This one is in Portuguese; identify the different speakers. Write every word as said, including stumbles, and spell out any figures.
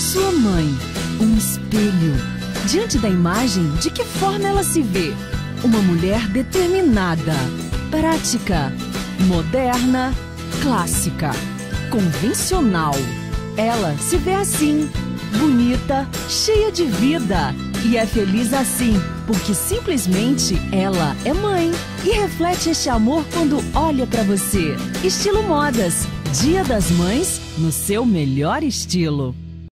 Speaker 1: Sua mãe, um espelho. Diante da imagem, de que forma ela se vê? Uma mulher determinada, prática, moderna, clássica, convencional. Ela se vê assim, bonita, cheia de vida. E é feliz assim, porque simplesmente ela é mãe. E reflete este amor quando olha pra você. Estilo Modas. Dia das Mães no seu melhor estilo.